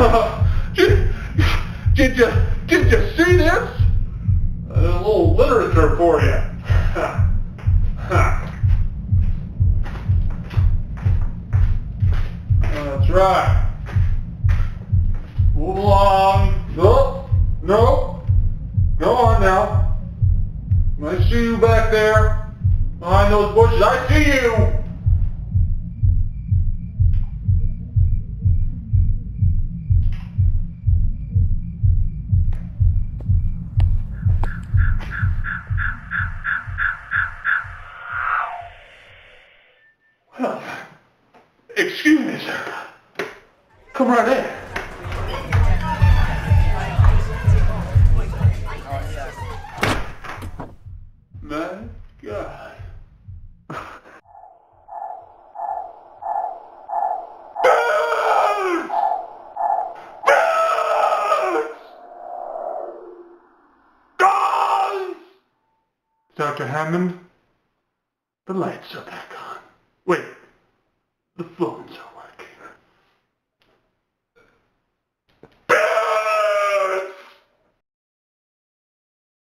Did you see this? A little literature for you. That's right. Move along. Nope. Nope. Go on now. I see you back there. Behind those bushes. I see you. Well, excuse me, sir. Come right in. My God. Birds! Birds! Dogs! Dr. Hammond, the lights are back on. Wait, the phone's on.